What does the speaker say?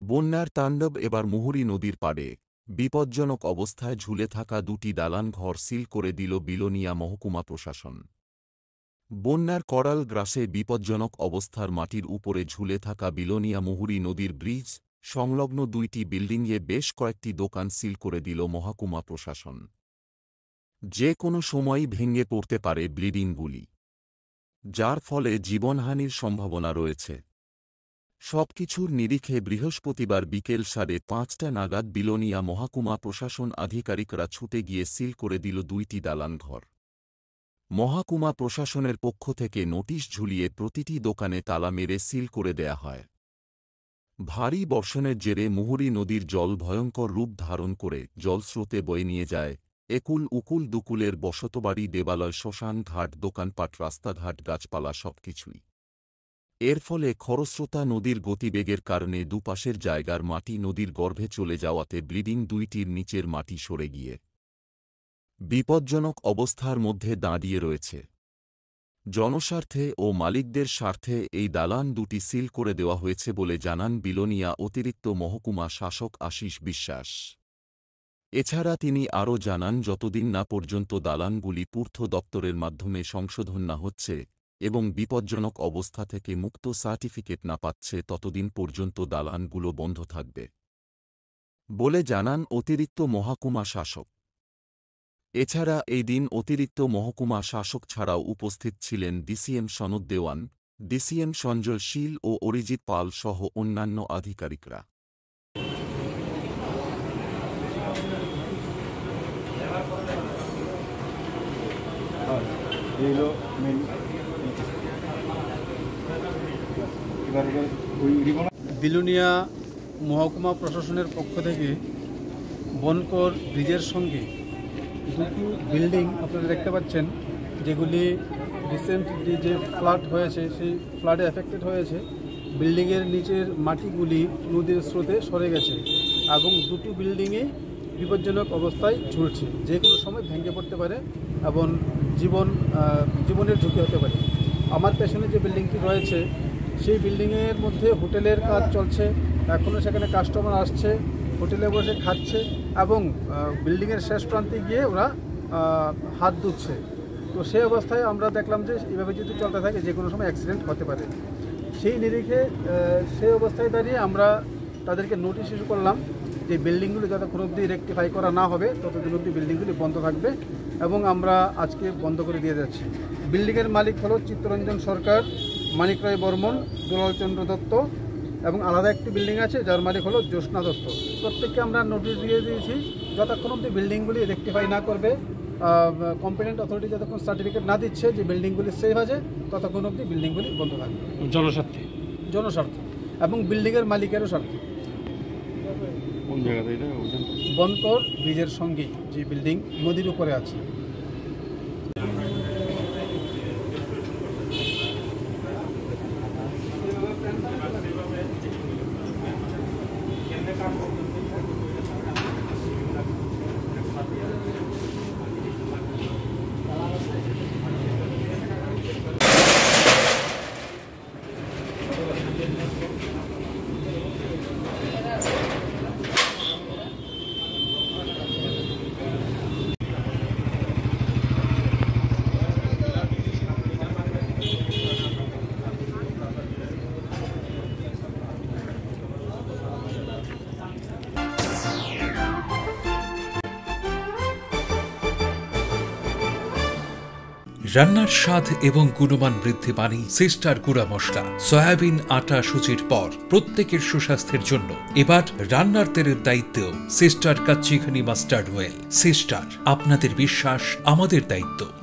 বন্যার তাণ্ডব এবার মুহুরী নদীর পাড়ে বিপজ্জনক অবস্থায় ঝুলে থাকা দুটি দালান ঘর সিল করে দিল বিলোনিয়া মহকুমা প্রশাসন। বন্যার করাল গ্রাসে বিপজ্জনক অবস্থার মাটির উপরে ঝুলে থাকা বিলোনিয়া মুহুরী নদীর ব্রিজ সংলগ্ন দুইটি বিল্ডিংয়ে বেশ কয়েকটি দোকান সিল করে দিল মহকুমা প্রশাসন। যে কোনো সময়ই ভেঙে পড়তে পারে বিল্ডিংগুলি, যার ফলে জীবনহানির সম্ভাবনা রয়েছে। সবকিছুর নিরিখে বৃহস্পতিবার বিকেল 5:30 নাগাদ বিলোনিয়া মহকুমা প্রশাসন আধিকারিকরা ছুটে গিয়ে সিল করে দিল দুইটি দালান ঘর। মহকুমা প্রশাসনের পক্ষ থেকে নোটিশ ঝুলিয়ে প্রতিটি দোকানে তালা মেরে সিল করে দেয়া হয়। ভারী বর্ষণের জেরে মুহুরী নদীর জল ভয়ঙ্কর রূপ ধারণ করে জলস্রোতে বয়ে নিয়ে যায় একুল উকুল দুকুলের বসতবাড়ি, দেবালয়, শ্মশান ঘাট, দোকানপাট, রাস্তাঘাট, গাছপালা সবকিছুই। এর ফলে খরস্রোতা নদীর গতিবেগের কারণে দুপাশের জায়গার মাটি নদীর গর্ভে চলে যাওয়াতে বিল্ডিং দুইটির নিচের মাটি সরে গিয়ে বিপজ্জনক অবস্থার মধ্যে দাঁড়িয়ে রয়েছে। জনস্বার্থে ও মালিকদের স্বার্থে এই দালান দুটি সিল করে দেওয়া হয়েছে বলে জানান বিলোনিয়া অতিরিক্ত মহকুমা শাসক আশিস বিশ্বাস। এছাড়া তিনি আরও জানান, যতদিন না পর্যন্ত দালানগুলি পূর্ত দপ্তরের মাধ্যমে সংশোধন না হচ্ছে এবং বিপজ্জনক অবস্থা থেকে মুক্ত সার্টিফিকেট না পাচ্ছে, ততদিন পর্যন্ত দালানগুলো বন্ধ থাকবে বলে জানান অতিরিক্ত মহকুমা শাসক। এছাড়া এই দিন অতিরিক্ত মহকুমা শাসক ছাড়াও উপস্থিত ছিলেন ডিসিএম সনদ দেওয়ান, ডিসিএম সঞ্জয় শীল ও অরিজিৎ পাল সহ অন্যান্য আধিকারিকরা। বিলোনিয়া মহকুমা প্রশাসনের পক্ষ থেকে বনকর ব্রিজের সঙ্গে দুটো বিল্ডিং আপনারা দেখতে পাচ্ছেন, যেগুলি রিসেন্টলি যে ফ্লাড হয়েছে সেই ফ্লাডে এফেক্টেড হয়েছে। বিল্ডিংয়ের নিচের মাটিগুলি নদীর স্রোতে সরে গেছে এবং দুটো বিল্ডিংয়ে বিপজ্জনক অবস্থায় ঝুলছে, যে কোনো সময় ভেঙে পড়তে পারে এবং জীবনের ঝুঁকি হতে পারে। আমার পেছনে যে বিল্ডিংটি রয়েছে সেই বিল্ডিংয়ের মধ্যে হোটেলের কাজ চলছে, এখনও সেখানে কাস্টমার আসছে, হোটেলে বসে খাচ্ছে এবং বিল্ডিংয়ের শেষ প্রান্তে গিয়ে ওরা হাত ধুচ্ছে। তো সেই অবস্থায় আমরা দেখলাম যে এইভাবে যদি চলতে থাকে যে কোনো সময় অ্যাক্সিডেন্ট হতে পারে। সেই নিরিখে সেই অবস্থায় দাঁড়িয়ে আমরা তাদেরকে নোটিশ ইস্যু করলাম যে বিল্ডিংগুলি যতক্ষণ অবধি রেকটিফাই করা না হবে ততদিন অবধি বিল্ডিংগুলি বন্ধ থাকবে এবং আমরা আজকে বন্ধ করে দিয়ে যাচ্ছি। বিল্ডিংয়ের মালিক হলো চিত্তরঞ্জন সরকার, মানিক রায় বর্মন, দুলাল চন্দ্র দত্ত এবং আলাদা একটি বিল্ডিং আছে যার মালিক হলো জ্যোৎস্না দত্ত। প্রত্যেককে আমরা নোটিশ দিয়ে দিয়েছি, যতক্ষণ অবধি বিল্ডিংগুলি রেকটিফাই না করবে, কম্পিটেন্ট অথরিটি যতক্ষণ সার্টিফিকেট না দিচ্ছে যে বিল্ডিংগুলি সেফ আছে, ততক্ষণ অবধি বিল্ডিংগুলি বন্ধ থাকবে। জনস্বার্থে এবং বিল্ডিংয়ের মালিকেরও স্বার্থে। কোন জায়গাতে এটা? বনকর ব্রিজের সঙ্গে যে বিল্ডিং নদীর উপরে আছে। রান্নার স্বাদ এবং গুণমান বৃদ্ধি পানি সিস্টার গুঁড়া মশলা। সয়াবিন আটা সুজির পর প্রত্যেকের সুস্বাস্থ্যের জন্য এবার রান্নার তেলের দায়িত্বেও sister kachi ghani mustard oil. Sister, আপনাদের বিশ্বাস আমাদের দায়িত্ব।